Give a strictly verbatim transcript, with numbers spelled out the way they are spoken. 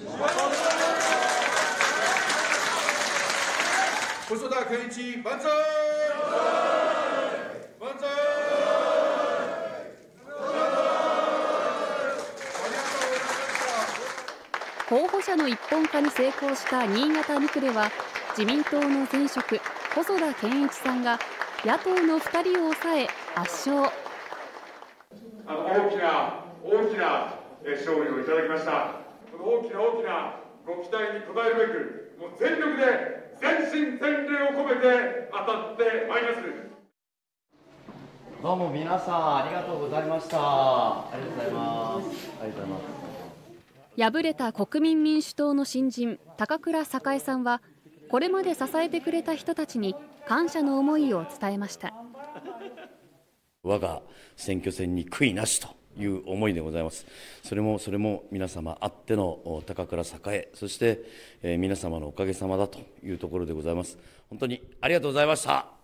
細田健一万歳。万歳。 候補者の一本化に成功した新潟に区では、自民党の前職、細田健一さんが野党のふたりを抑え圧勝。 あの大きな大きな勝利をいただきました。この大きな大きなご期待に応えるべく、もう全力で全身全霊を込めて当たってまいります。 どうも皆さんありがとうございました。ありがとうございます。ありがとうございます。 敗れた国民民主党の新人、高倉栄さんは、これまで支えてくれた人たちに感謝の思いを伝えました。 我が選挙戦に悔いなしという思いでございます。それもそれも皆様あっての高倉栄、そして皆様のおかげさまだというところでございます。本当にありがとうございました。